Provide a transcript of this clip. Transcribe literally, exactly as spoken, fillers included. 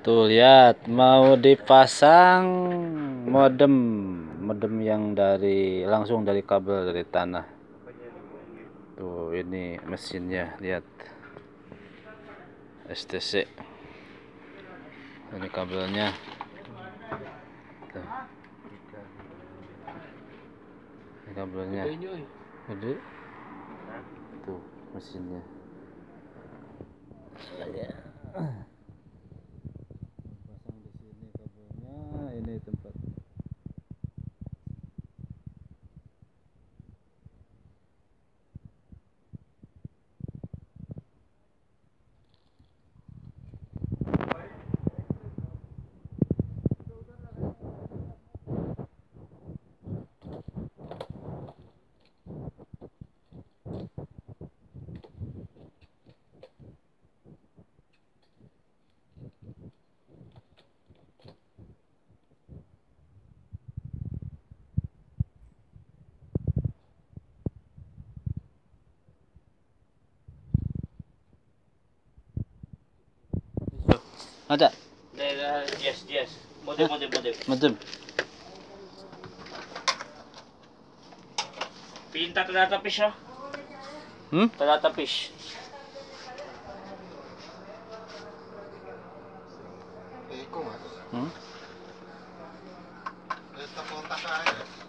Tuh lihat, mau dipasang modem, modem yang dari langsung dari kabel dari tanah. Tuh ini mesinnya, lihat S T C. Ini kabelnya. Tuh. Ini kabelnya. Gede. Tuh mesinnya. Pasang di sini kabelnya, ini tempat. Ada? Yes, yes. Modem, modem, modem. Modem. Pinta talatapis siya. Hmm? Talatapis. Eko mas. Hmm? Ito kontak kaya.